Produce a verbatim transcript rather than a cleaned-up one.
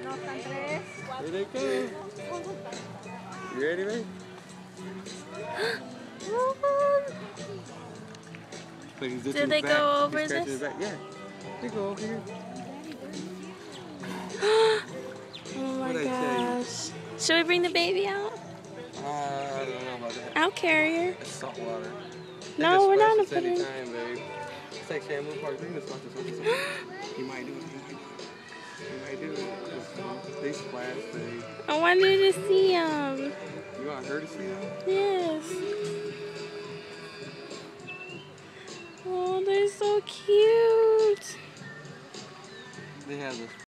Here they go. You ready, babe? Did they go over this? Yeah, they go over here. Oh my gosh. Should we bring the baby out? Uh, I don't know about that. I'll carry her. It's salt water. No, we're not gonna put put it in. Time, babe. It's like Shamu Park. Look at this, watch this, watch this. You might do it, you might do it. You might do it. They splash, babe. I wanted to see them. You want her to see them? Yes. Oh, they're so cute. They have this.